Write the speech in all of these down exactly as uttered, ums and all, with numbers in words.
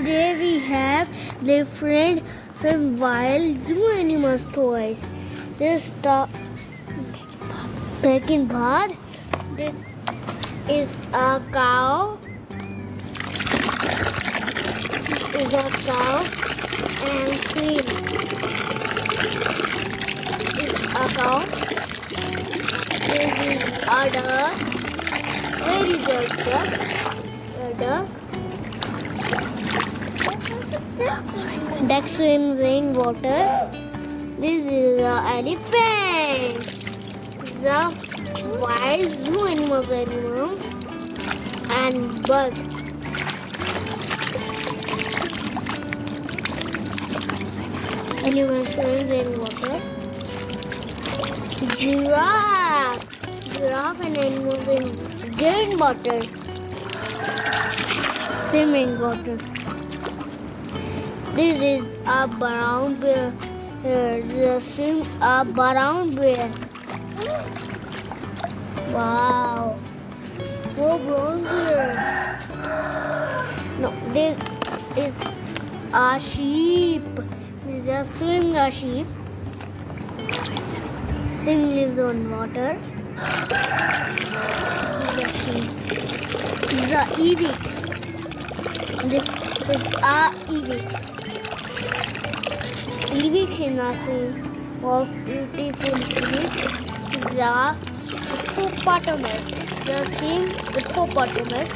Today we have different wild zoo animals toys. This the Peking bird. This is a cow. This is a cow and sheep. This is a cow. This is a duck. Where is your duck? A duck. Duck swims in water. This is an elephant. The wild zoo animals, animals and bird. Animals swims in water. Giraffe. Giraffe and animals in green water. Swim in water. This is a brown bear. Here, this is a brown bear. Wow. Oh, brown bear. No, this is a sheep. This is a swing a sheep. Swing lives on water. This is a sheep. This is a ibex. This is a ibex. Ibex in a sea of beautiful ibex is a hippopotamus. The same hippopotamus.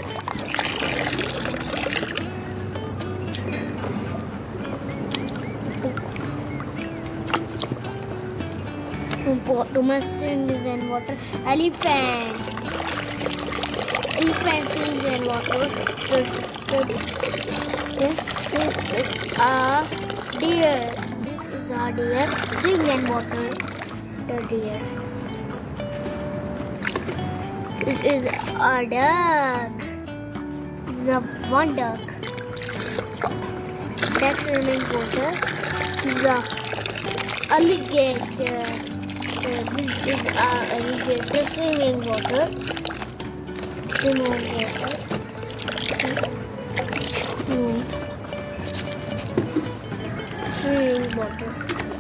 Hippopotamus swims in water. Elephant. Elephant swims in water. This is a deer. This is a deer. Swim in water. The deer. This is a duck. This is a one duck. Duck swim in water. This is a alligator. This is a alligator swim in water. Swim in water. Hmm. Swim water.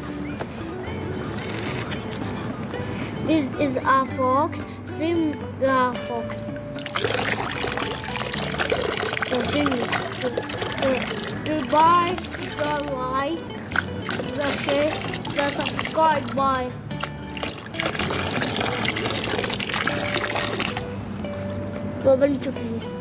This is a fox. Swim the fox. The swim. To buy the like, the share, the subscribe by. वो बन चुकी है.